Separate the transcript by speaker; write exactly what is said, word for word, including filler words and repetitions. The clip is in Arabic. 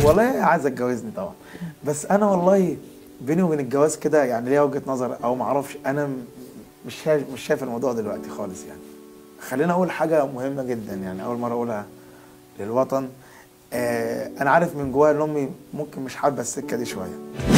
Speaker 1: والله عايز اتجوزني طبعا، بس انا والله بيني وبين الجواز كده يعني ليا وجهه نظر او ما اعرفش، انا مش شايف مش شايف الموضوع دلوقتي خالص يعني. خلينا اقول حاجه مهمه جدا يعني اول مره اقولها للوطن. آه انا عارف من جوايا ان امي ممكن مش حابه السكه دي شويه.